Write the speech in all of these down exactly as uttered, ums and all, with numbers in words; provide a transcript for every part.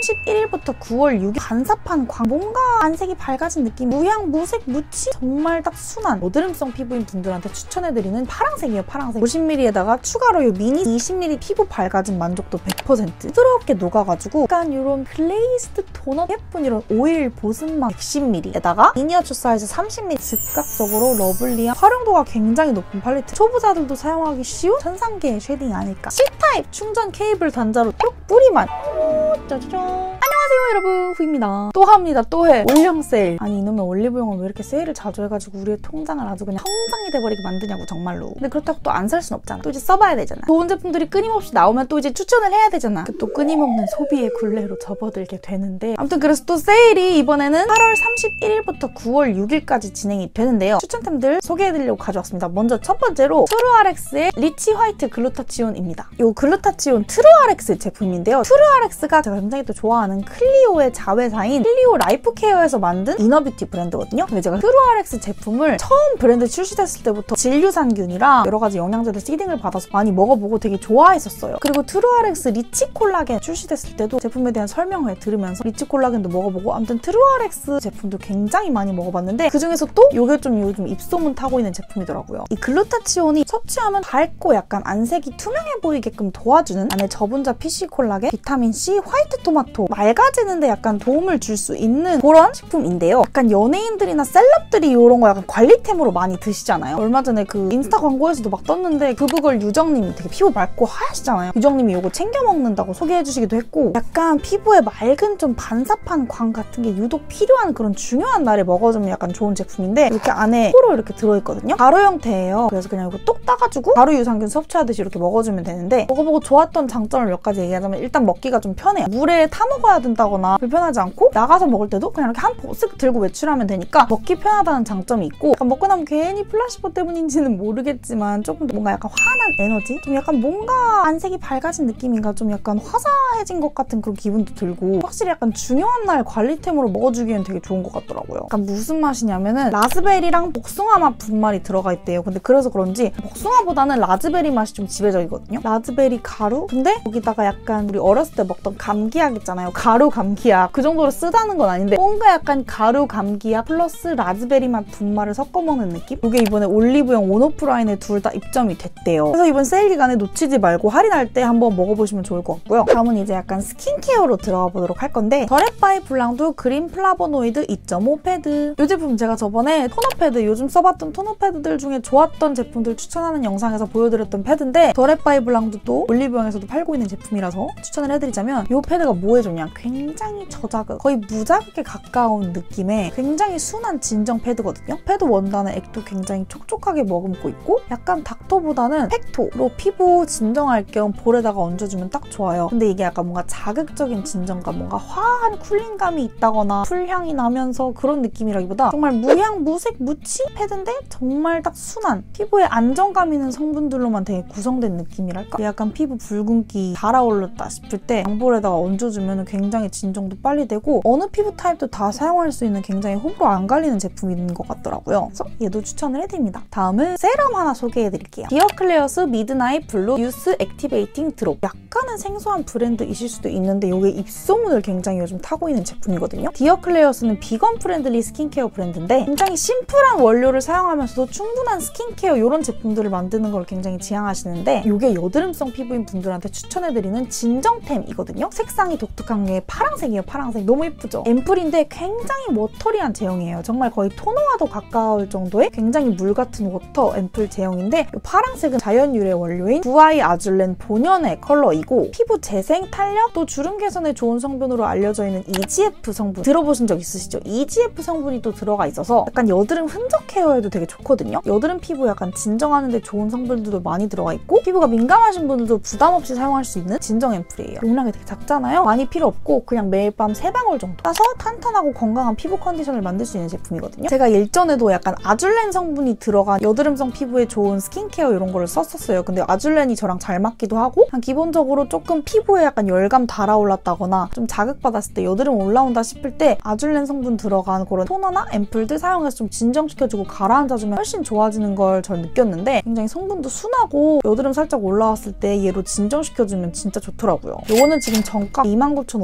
삼십일일부터 구월 육일 반사판 광 뭔가 안색이 밝아진 느낌, 무향, 무색, 무치 정말 딱 순한 여드름성 피부인 분들한테 추천해드리는 파랑색이에요. 파랑색 오십 밀리리터에다가 추가로 이 미니 이십 밀리리터 피부 밝아진 만족도 백 퍼센트 부드럽게 녹아가지고 약간 이런 글레이스드 도넛 예쁜 이런 오일 보습막 백십 밀리리터에다가 미니어처 사이즈 삼십 밀리리터 즉각적으로 러블리한 활용도가 굉장히 높은 팔레트, 초보자들도 사용하기 쉬운 천상계의 쉐딩이 아닐까. C타입 충전 케이블 단자로 쭉 뿌리만 짜자잔. 안녕하세요 여러분, 후입니다. 또 합니다. 또 해. 올영 세일. 아니 이놈의 올리브영은 왜 이렇게 세일을 자주 해가지고 우리의 통장을 아주 그냥 성장이 돼버리게 만드냐고 정말로. 근데 그렇다고 또 안 살 순 없잖아. 또 이제 써봐야 되잖아. 좋은 제품들이 끊임없이 나오면 또 이제 추천을 해야 되잖아. 또 끊임없는 소비의 굴레로 접어들게 되는데, 아무튼 그래서 또 세일이 이번에는 팔월 삼십일일부터 구월 육일까지 진행이 되는데요. 추천템들 소개해드리려고 가져왔습니다. 먼저 첫 번째로 트루아렉스의 리치 화이트 글루타치온입니다. 이 글루타치온 트루아렉스 제품인데요. 트루아렉스가 제가 굉장히 또 좋아하는 클리오의 자회사인 클리오 라이프 케어에서 만든 이너뷰티 브랜드거든요. 근데 제가 트루아렉스 제품을 처음 브랜드 출시됐을 때부터 진류산균이랑 여러 가지 영양제들 시딩을 받아서 많이 먹어보고 되게 좋아했었어요. 그리고 트루아렉스 리치 콜라겐 출시됐을 때도 제품에 대한 설명회 들으면서 리치 콜라겐도 먹어보고, 아무튼 트루아렉스 제품도 굉장히 많이 먹어봤는데 그중에서 또 이게 좀 요즘 입소문 타고 있는 제품이더라고요. 이 글루타치온이 섭취하면 밝고 약간 안색이 투명해 보이게끔 도와주는 안에 저분자 피씨 콜라겐, 비타민C, 화이트 토마토, 맑아지는데 약간 도움을 줄 수 있는 그런 식품인데요. 약간 연예인들이나 셀럽들이 이런 거 약간 관리템으로 많이 드시잖아요. 얼마 전에 그 인스타 광고에서도 막 떴는데 그브걸 유정님이 되게 피부 맑고 하얗시잖아요. 유정님이 이거 챙겨 먹는다고 소개해주시기도 했고, 약간 피부에 맑은 좀 반사판 광 같은 게 유독 필요한 그런 중요한 날에 먹어주면 약간 좋은 제품인데, 이렇게 안에 포로 이렇게 들어있거든요. 가루 형태예요. 그래서 그냥 이거 똑 따가지고 가루 유산균 섭취하듯이 이렇게 먹어주면 되는데, 먹어보고 좋았던 장점을 몇 가지 얘기하자면 일단 먹기가 좀 편해요. 물에 타 먹어야 된다거나 불편하지 않고 나가서 먹을 때도 그냥 이렇게 한 포 쓱 들고 외출하면 되니까 먹기 편하다는 장점이 있고, 약간 먹고 나면 괜히 플라시보 때문인지는 모르겠지만 조금 더 뭔가 약간 환한 에너지? 좀 약간 뭔가 안색이 밝아진 느낌인가, 좀 약간 화사해진 것 같은 그런 기분도 들고, 확실히 약간 중요한 날 관리템으로 먹어주기엔 되게 좋은 것 같더라고요. 약간 무슨 맛이냐면은 라즈베리랑 복숭아 맛 분말이 들어가 있대요. 근데 그래서 그런지 복숭아보다는 라즈베리 맛이 좀 지배적이거든요. 라즈베리 가루? 근데 거기다가 약간 우리 어렸을 때 먹던 감기약 있잖아요. 가루 감기약. 그 정도로 쓰다는 건 아닌데 뭔가 약간 가루 감기약 플러스 라즈베리 맛 분말을 섞어 먹는 느낌? 이게 이번에 올리브영 온오프라인에 둘 다 입점이 됐대요. 그래서 이번 세일 기간에 놓치지 말고 할인할 때 한번 먹어보시면 좋을 것 같고요. 다음은 이제 약간 스킨케어로 들어가 보도록 할 건데, 더랩바이 블랑도 그린 플라보노이드 이 점 오 패드. 이 제품 제가 저번에 토너 패드, 요즘 써봤던 토너 패드들 중에 좋았던 제품들 추천하는 영상에서 보여드렸던 패드인데, 더랩바이 블랑도 또 올리브영에서도 팔고 있는 제품이라서 추천을 해드리자면, 이 패드가 뭐에 좋냐? 굉장히 저자극, 거의 무자극에 가까운 느낌의 굉장히 순한 진정 패드거든요. 패드 원단의 액도 굉장히 촉촉하게 머금고 있고, 약간 닥터보다는 팩토로 피부 진정할 겸 볼에다가 얹어주면 딱 좋아요. 근데 이게 약간 뭔가 자극적인 진정감, 뭔가 화한 쿨링감이 있다거나 풀향이 나면서 그런 느낌이라기보다 정말 무향, 무색, 무치 패드인데 정말 딱 순한 피부에 안정감 있는 성분들로만 되게 구성된 느낌이랄까? 약간 피부 붉은기 달아올랐다 싶을 때 양볼에다가 얹어주면 굉장히 진정도 빨리 되고, 어느 피부 타입도 다 사용할 수 있는 굉장히 호불호 안 갈리는 제품인 것 같더라고요. 그래서 얘도 추천을 해드립니다. 다음은 세럼 하나 소개해드릴게요. 디어클레어스 미드나잇 블루 유스 액티베이팅 드롭. 약간은 생소한 브랜드이실 수도 있는데 이게 입소문을 굉장히 요즘 타고 있는 제품이거든요. 디어클레어스는 비건 프렌들리 스킨케어 브랜드인데 굉장히 심플한 원료를 사용하면서도 충분한 스킨케어 이런 제품들을 만드는 걸 굉장히 지향하시는데, 이게 여드름성 피부인 분들한테 추천해드리는 진정템이거든요. 색상이 독특한 게 파랑색이에요. 파랑색 너무 예쁘죠? 앰플인데 굉장히 워터리한 제형이에요. 정말 거의 토너와도 가까울 정도의 굉장히 물 같은 워터 앰플 제형인데, 이 파랑색은 자연 유래 원료인 구아이 아줄렌 본연의 컬러이고, 피부 재생, 탄력, 또 주름 개선에 좋은 성분으로 알려져 있는 이지에프 성분 들어보신 적 있으시죠? 이지에프 성분이 또 들어가 있어서 약간 여드름 흔적 케어에도 되게 좋거든요. 여드름 피부 약간 진정하는 데 좋은 성분들도 많이 들어가 있고, 피부가 민감하신 분들도 부담 없이 사용할 수 있는 진정 앰플이에요. 용량이 되게 작잖아요. 많이 필요 없고 그냥 매일 밤 세 방울 정도 따서 탄탄하고 건강한 피부 컨디션을 만들 수 있는 제품이거든요. 제가 일전에도 약간 아줄렌 성분이 들어간 여드름성 피부에 좋은 스킨케어 이런 거를 썼었어요. 근데 아줄렌이 저랑 잘 맞기도 하고, 기본적으로 조금 피부에 약간 열감 달아올랐다거나 좀 자극받았을 때 여드름 올라온다 싶을 때 아줄렌 성분 들어간 그런 토너나 앰플들 사용해서 좀 진정시켜주고 가라앉아주면 훨씬 좋아지는 걸 전 느꼈는데, 굉장히 성분도 순하고 여드름 살짝 올라왔을 때 얘로 진정시켜주면 진짜 좋더라고요. 요거는 지금 정가 이만 구천오백 원에서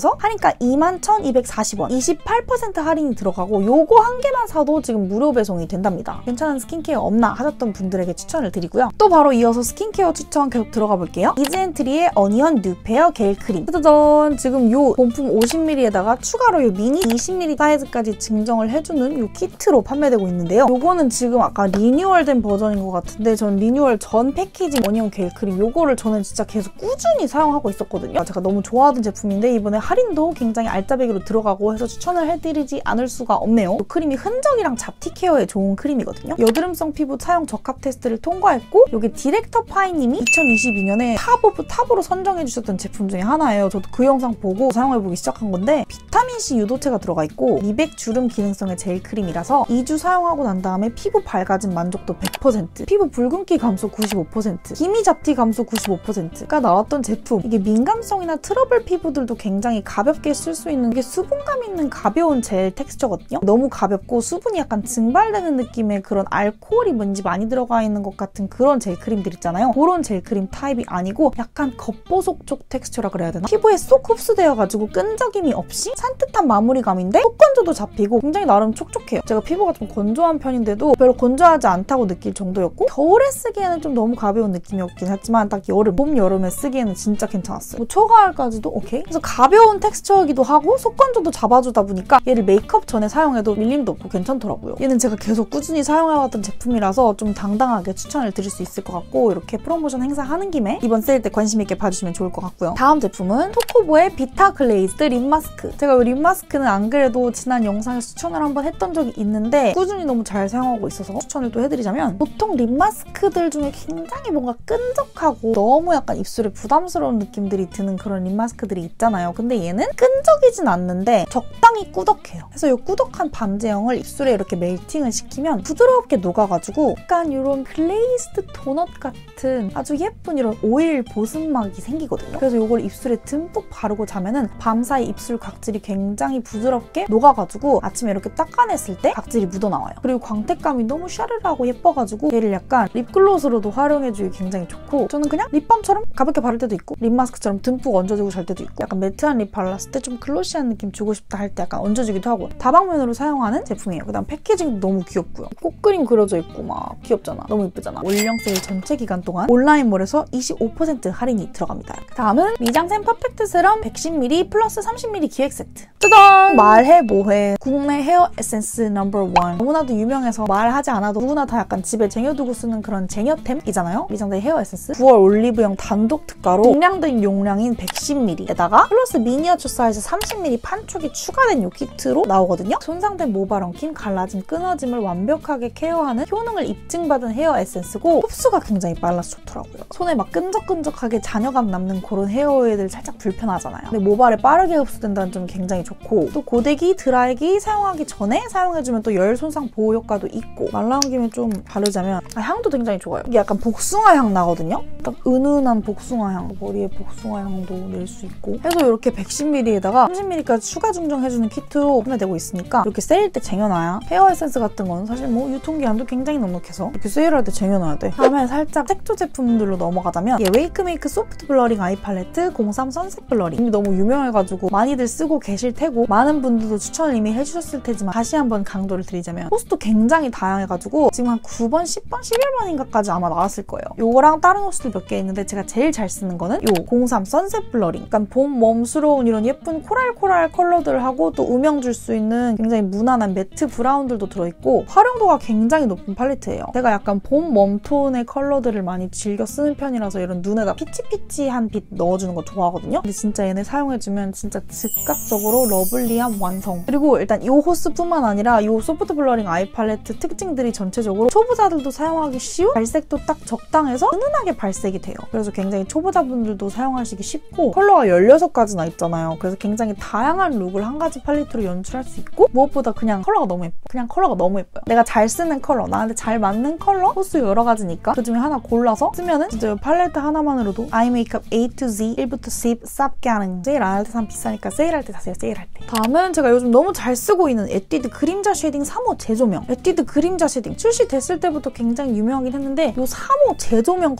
해서 할인가 이만 천이백사십 원, 이십팔 퍼센트 할인이 들어가고 요거 한 개만 사도 지금 무료 배송이 된답니다. 괜찮은 스킨케어 없나 하셨던 분들에게 추천을 드리고요. 또 바로 이어서 스킨케어 추천 계속 들어가 볼게요. 이즈엔트리의 어니언 뉴페어 겔 크림. 짜잔! 지금 요 본품 오십 밀리리터에다가 추가로 요 미니 이십 밀리리터 사이즈까지 증정을 해주는 요 키트로 판매되고 있는데요. 요거는 지금 아까 리뉴얼된 버전인 것 같은데 전 리뉴얼 전 패키징 어니언 겔 크림 요거를 저는 진짜 계속 꾸준히 사용하고 있었거든요. 제가 너무 좋아하던 제품인데 이번에 할인도 굉장히 알짜배기로 들어가고 해서 추천을 해드리지 않을 수가 없네요. 이 크림이 흔적이랑 잡티 케어에 좋은 크림이거든요. 여드름성 피부 차용 적합 테스트를 통과했고 여기 디렉터 파이님이 이천이십이 년에 탑 오브 탑으로 선정해주셨던 제품 중에 하나예요. 저도 그 영상 보고 사용해보기 시작한 건데 비타민C 유도체가 들어가 있고 미백 주름 기능성의 젤 크림이라서 이 주 사용하고 난 다음에 피부 밝아짐 만족도 백 퍼센트, 피부 붉은기 감소 구십오 퍼센트, 기미 잡티 감소 구십오 퍼센트가 나왔던 제품. 이게 민감성이나 트러블 피부들도 굉장히 가볍게 쓸 수 있는 이게 수분감 있는 가벼운 젤 텍스처거든요. 너무 가볍고 수분이 약간 증발되는 느낌의 그런 알코올이 뭔지 많이 들어가 있는 것 같은 그런 젤 크림들 있잖아요. 그런 젤 크림 타입이 아니고 약간 겉보속 쪽 텍스처라 그래야 되나? 피부에 쏙 흡수되어가지고 끈적임이 없이 산뜻한 마무리감인데 속 건조도 잡히고 굉장히 나름 촉촉해요. 제가 피부가 좀 건조한 편인데도 별로 건조하지 않다고 느낄 정도였고 겨울에 쓰기에는 좀 너무 가벼운 느낌이었긴 했지만 딱 여름, 봄, 여름에 쓰기에는 진짜 괜찮았어요. 뭐 초가을까지도 오케이? 그래서 가벼운 텍스처이기도 하고 속 건조도 잡아주다 보니까 얘를 메이크업 전에 사용해도 밀림도 없고 괜찮더라고요. 얘는 제가 계속 꾸준히 사용해왔던 제품이라서 좀 당당하게 추천을 드릴 수 있을 것 같고 이렇게 프로모션 행사하는 김에 이번 세일 때 관심 있게 봐주시면 좋을 것 같고요. 다음 제품은 토코보의 비타 글레이즈드 립 마스크. 제가 이 립 마스크는 안 그래도 지난 영상에서 추천을 한번 했던 적이 있는데 꾸준히 너무 잘 사용하고 있어서 추천을 또 해드리자면 보통 립 마스크들 중에 굉장히 뭔가 끈적하고 너무 약간 입술에 부담스러운 느낌들이 드는 그런 립 마스크들이 있잖아요. 근데 얘는 끈적이진 않는데 적당히 꾸덕해요. 그래서 이 꾸덕한 밤제형을 입술에 이렇게 멜팅을 시키면 부드럽게 녹아가지고 약간 이런 글레이스드 도넛 같은 아주 예쁜 이런 오일 보습막이 생기거든요. 그래서 이걸 입술에 듬뿍 바르고 자면은 밤사이 입술 각질이 굉장히 부드럽게 녹아가지고 아침에 이렇게 닦아냈을 때 각질이 묻어나와요. 그리고 광택감이 너무 샤르르하고 예뻐가지고 얘를 약간 립글로스로도 활용해주기 굉장히 좋고 저는 그냥 립밤처럼 가볍게 바를 때도 있고 립마스크처럼 듬뿍 얹어주고 잘 때도 있고 약간 매트한 립 발랐을 때 좀 글로시한 느낌 주고 싶다 할 때 약간 얹어주기도 하고 다방면으로 사용하는 제품이에요. 그다음 패키징도 너무 귀엽고요. 꽃그림 그려져 있고 막 귀엽잖아. 너무 예쁘잖아. 올영 세일 전체 기간 동안 온라인몰에서 이십오 퍼센트 할인이 들어갑니다. 다음은 미장센 퍼펙트 세럼 백십 밀리리터 플러스 삼십 밀리리터 기획 세트. 짜잔! 말해 뭐해. 국내 헤어 에센스 넘버 원. 너무나도 유명해서 말하지 않아도 누구나 다 약간 집에 쟁여두고 쓰는 그런 쟁여템이잖아요. 미장센 헤어 에센스. 구월 올리브영 단독 특가로 동량된 용량인 백십 밀리리터에다가 플러스 미니어처 사이즈 삼십 밀리리터 판촉이 추가된 요 키트로 나오거든요. 손상된 모발 엉킴, 갈라짐, 끊어짐을 완벽하게 케어하는 효능을 입증받은 헤어 에센스고 흡수가 굉장히 빨라서 좋더라고요. 손에 막 끈적끈적하게 잔여감 남는 그런 헤어 오일들 살짝 불편하잖아요. 근데 모발에 빠르게 흡수된다는 점이 굉장히 좋고 또 고데기, 드라이기 사용하기 전에 사용해주면 또 열 손상 보호 효과도 있고 말 나온 김에 좀 바르자면 아, 향도 굉장히 좋아요. 이게 약간 복숭아 향 나거든요. 딱 은은한 복숭아 향, 머리에 복숭아 향도 낼 수 있고 해서 이렇게 백십 밀리리터에다가 삼십 밀리리터까지 추가 증정해주는 키트로 판매되고 있으니까 이렇게 세일 때 쟁여놔야 헤어 에센스 같은 건 사실 뭐 유통기한도 굉장히 넉넉해서 이렇게 세일할 때 쟁여놔야 돼. 다음에 살짝 색조 제품들로 넘어가자면 얘 웨이크메이크 소프트 블러링 아이 팔레트 공삼 선셋 블러링 이미 너무 유명해가지고 많이들 쓰고 계실 테고 많은 분들도 추천을 이미 해주셨을 테지만 다시 한번 강조를 드리자면 호스도 굉장히 다양해가지고 지금 한 구 번, 십 번, 십일 번인가까지 아마 나왔을 거예요. 요거랑 다른 호스들 몇 개 있는데 제가 제일 잘 쓰는 거는 요 공삼 선셋 블러링. 약간 봄 웜스러운 이런 예쁜 코랄 코랄 컬러들하고 또 음영 줄 수 있는 굉장히 무난한 매트 브라운들도 들어있고 활용도가 굉장히 높은 팔레트예요. 제가 약간 봄 웜톤의 컬러들을 많이 즐겨 쓰는 편이라서 이런 눈에다 피치피치한 빛 넣어주는 거 좋아하거든요. 근데 진짜 얘네 사용해주면 진짜 즉각적으로 러블리한 완성. 그리고 일단 이 호스뿐만 아니라 이 소프트 블러링 아이 팔레트 특징들이 전체적으로 초보자들도 사용하기 쉬운 발색도 딱 적당해서 은은하게 발색이 돼요. 그래서 굉장히 초보자분들도 사용하시기 쉽고 컬러가 열여섯 가지나 있잖아요. 그래서 굉장히 다양한 룩을 한 가지 팔레트로 연출할 수 있고 무엇보다 그냥 컬러가 너무 예뻐. 그냥 컬러가 너무 예뻐요. 내가 잘 쓰는 컬러, 나한테 잘 맞는 컬러 호스 여러 가지니까 그 중에 하나 골라서 쓰면은 진짜 팔레트 하나만으로도 아이 메이크업 A to Z 일부터 십 쌉 가능. 세일 안 할 때 사면 비싸니까 세일할 때 사세요. 세일할 때. 다음은 제가 요즘 너무 잘 쓰고 있는 에뛰드 그림자 쉐딩 삼 호 재조명. 에뛰드 그림자 쉐딩 출시됐을 때부터 굉장히 유명하긴 했는데 이 삼 호 재조명 컬러가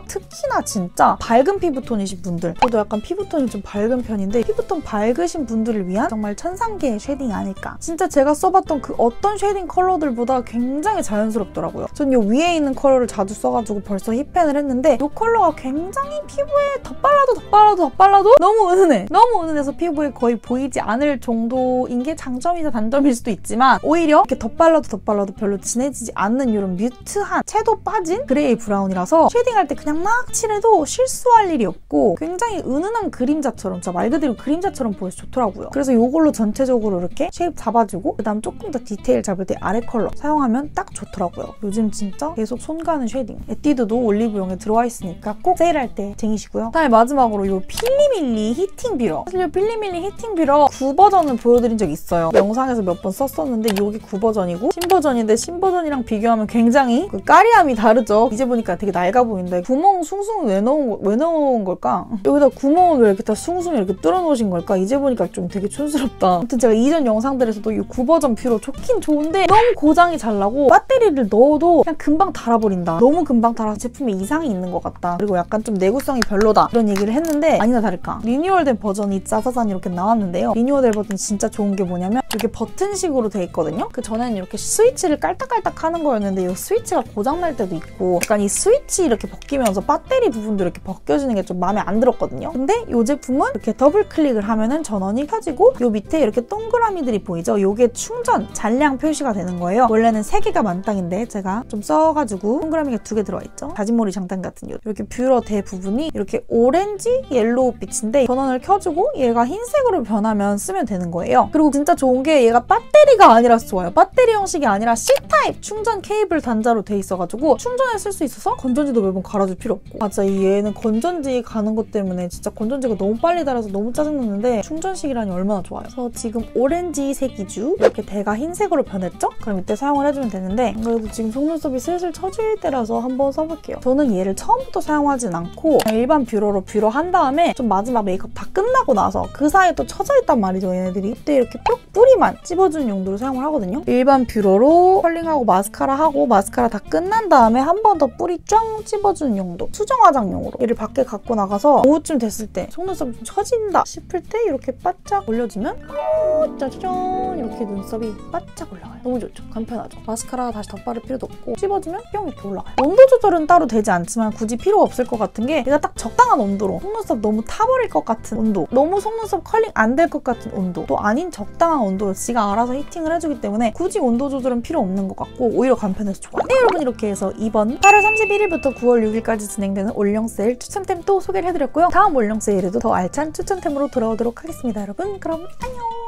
특히나 진짜 밝은 피부톤이신 분들, 저도 약간 피부톤이 좀 밝은 편인데 피부톤 밝으신 분들을 위한 정말 천상계의 쉐딩이 아닐까. 진짜 제가 써봤던 그 어떤 쉐딩 컬러들보다 굉장히 자연스럽더라고요. 전 이 위에 있는 컬러를 자주 써가지고 벌써 힙팬을 했는데 이 컬러가 굉장히 피부에 덧발라도 덧발라도 덧발라도 너무 은은해. 너무 은은해서 피부에 거의 보이지 않을 정도인 게 장점이자 단점일 수도 있지만 오히려 이렇게 덧발라도 덧발라도 별로 진해지지 않는 이런 뮤트한 채도 빠진 그레이 브라운이라서 쉐딩할 때 그냥 막 칠해도 실수할 일이 없고 굉장히 은은한 그림자처럼, 진짜 말 그대로 그림자처럼 보여서 좋더라고요. 그래서 이걸로 전체적으로 이렇게 쉐입 잡아주고 그 다음 조금 더 디테일 잡을 때 아래 컬러 사용하면 딱 좋더라고요. 요즘 진짜 계속 손 가는 쉐딩. 에뛰드도 올리브영에 들어와 있으니까 꼭 세일할 때 쟁이시고요. 그다음에 마지막으로 이 필리밀리 히팅 뷰러. 사실 이 필리밀리 히팅 뷰러 구 버전을 보여드린 적 있어요. 영상에서 몇 번 썼었는데 이게 구 버전이고 신버전인데 신버전이랑 비교하면 굉장히 그 까리함이 다르죠. 이제 보니까 되게 낡아 보인다. 구멍 숭숭 왜 넣은, 거, 왜 넣은 걸까? 여기다 구멍을 왜 이렇게 다 숭숭 이렇게 뚫어 놓으신 걸까? 이제 보니까 좀 되게 촌스럽다. 아무튼 제가 이전 영상들에서도 이 구 버전 뷰러 좋긴 좋은데 너무 고장이 잘 나고 배터리를 넣어도 그냥 금방 닳아버린다. 너무 금방 닳아서 제품에 이상이 있는 것 같다. 그리고 약간 좀 내구성이 별로다. 이런 얘기를 했는데 아니나 다를까. 리뉴얼된 버전이 짜자잔 이렇게 나왔는데요. 리뉴얼된 버전 진짜 좋은 게 뭐냐면 이렇게 버튼식으로 돼 있거든요. 그 전에는 이렇게 스위치를 깔딱깔딱 하는 거였는데 이 스위치가 고장날 때도 있고 약간 이 스위치 이렇게 벗기면서 배터리 부분도 이렇게 벗겨지는 게 좀 마음에 안 들었거든요. 근데 이 제품은 이렇게 더블 클릭을 하면은 전원이 켜지고 이 밑에 이렇게 동그라미들이 보이죠? 이게 충전, 잔량 표시가 되는 거예요. 원래는 세 개가 만땅인데 제가 좀 써가지고 동그라미가 두 개 들어있죠? 다진머리 장단 같은 요 이렇게 뷰러 대 부분이 이렇게 오렌지 옐로우 빛인데 전원을 켜주고 얘가 흰색으로 변하면 쓰면 되는 거예요. 그리고 진짜 좋은 게 얘가 배터리가 아니라서 좋아요. 배터리 형식이 아니라 C타입 충전 케이블 단자로 돼 있어가지고 충전에 쓸 수 있어서 건전지도 매번 갈아줄 필요 없고. 맞아, 얘는 건전지 가는 것 때문에 진짜 건전지가 너무 빨리 닳아서 너무 짜증났는데 충전식이라니 얼마나 좋아요. 그래서 지금 오렌지색이죠? 이렇게 대가 흰색으로 변했죠? 그럼 이때 사용을 해주면 되는데 그래도 지금 속눈썹이 슬슬 처질 때라서 한번 써볼게요. 저는 얘를 처음부터 사용하진 않고 일반 뷰러로 뷰러 한 다음에 좀 마지막 메이크업 다 끝나고 나서 그 사이에 또 처져 있단 말이죠, 얘네들이. 이때 이렇게 뿅 뿌리만 찝어주는 용도로 사용을 하거든요. 일반 뷰러로 컬링하고 마스카라 하고 마스카라 다 끝난 다음에 한 번 더 뿌리 쫙 찝어주는 용도. 수정 화장용으로 얘를 밖에 갖고 나가서 오후쯤 됐을 때 속눈썹이 좀 처진다 싶을 때 이렇게 바짝 올려주면 오, 짜자잔 이렇게 눈썹이 바짝 올라가요. 너무 좋죠? 간편하죠? 마스카라 다시 덧바를 필요도 없고 찝어주면 뿅 이렇게 올라가요. 온도 조절은 따로 되지 않지만 굳이 필요가 없을 것 같은 게 얘가 딱 적당한 온도로 속눈썹 너무 타버릴 것 같은 온도, 너무 속눈썹 컬링 안 될 것 같은 온도, 또 아닌 적당한 온도로 지가 알아서 히팅을 해주기 때문에 굳이 온도 조절은 필요 없는 것 같고 오히려 간편해서 좋아요. 네, 여러분 이렇게 해서 이번 팔월 삼십일일부터 구월 육일까지 진행되는 올영 세일 추천템 또 소개를 해드렸고요. 다음 올영 세일에도 더 알찬 추천템으로 돌아오도록 하겠습니다. 여러분 그럼 안녕!